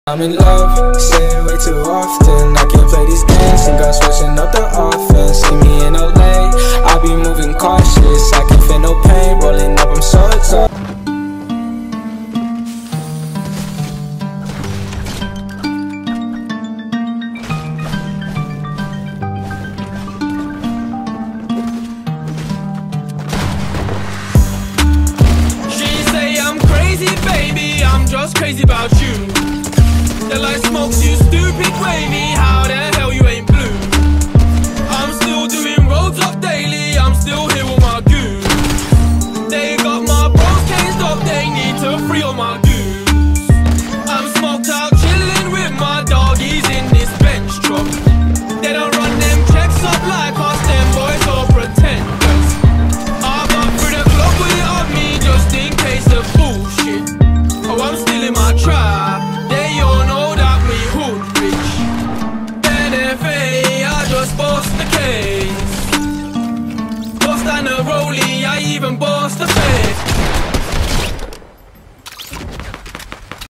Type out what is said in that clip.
I'm in love, say it way too often. I can't play these games, think I'm switching up the offense. See me in LA, I be moving cautious. I can feel no pain, rolling up, I'm so exhausted. She say I'm crazy, baby, I'm just crazy about you. The light smokes, you stupid wavy. How the hell you ain't blue? I'm still doing roads up daily. I'm still here with my goons. They got my bros caged up. They need to free all my goons. I'm smoked out, chilling with my doggies in this bench truck. They don't run them checks up like us, them boys all pretenders. I got through the clock with it on me just in case of bullshit. Oh, I'm still in my trap. They all know that we hood rich. NFA, I just bust the case. Bust down the rollie, I even bust the face.